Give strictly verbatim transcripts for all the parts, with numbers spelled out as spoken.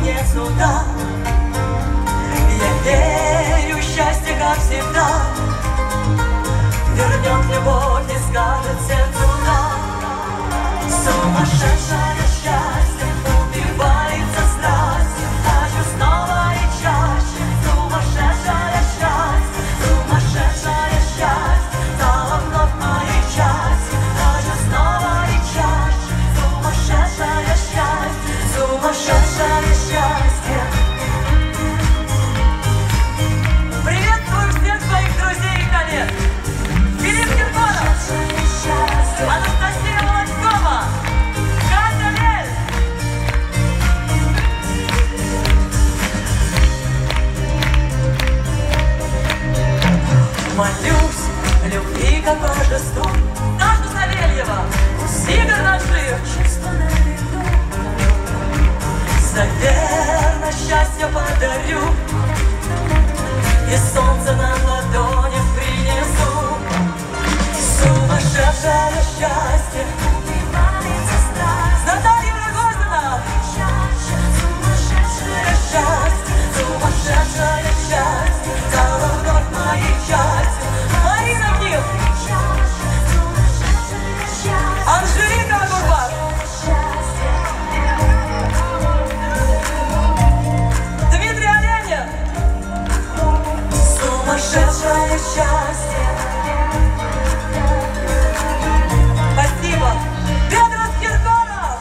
не суда. Я верю, счастье, как всегда, вернет любовь и скажет сердцу да. Сумасшедшее счастье убивается страстью, хочу снова и чаще. Сумасшедшее счастье, сумасшедшее счастье стало вновь моей частью, хочу снова и чаще. Сумасшедшее счастье, сумасшедшее счастье. Приветствую всех своих друзей и коллег. Филипп Киркоров, Анастасия Володькова, Катя Лель. Молюсь любви как божеству, Даша Савельева, Игорь Нашир. За верность счастье подарю и солнце на ладонях принесу. Сумасшедшее счастье убивается страсть. Наталья Рогозина. Сумасшедшее счастье, сумасшедшее счастье стало вновь моей частью. Марина Ким. Анжелика Агурбаш. Дмитрий Оленин. Сумасшедшее счастье. Спасибо. Петрос Киркоров.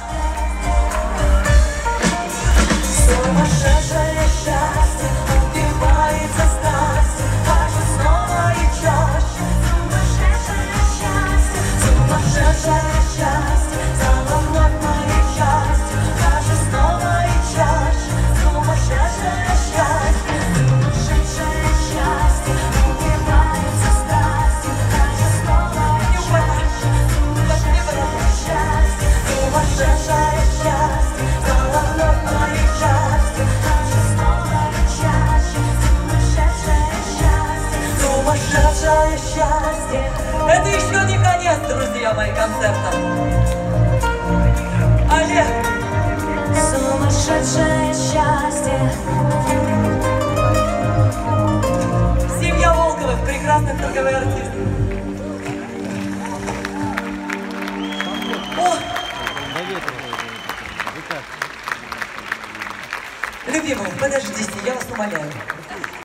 Сумасшедшее счастье убивается страстью, хочу снова и чаще. Сумасшедшее счастье, сумасшедшее счастье стало вновь моей частью, хочу снова и чаще. Сумасшедшее счастье, сумасшедшее счастье убивается страстью, хочу снова и чаще. Сумасшедшее счастье стало вновь моей частью, хочу снова и чаще. Сумасшедшее счастье, сумасшедшее счастье. Это еще не конец, друзья мои, концерта. Олег. Сумасшедшее счастье. Семья Волковых, прекрасных торговых артистов. О! Любимые, подождите, я вас умоляю.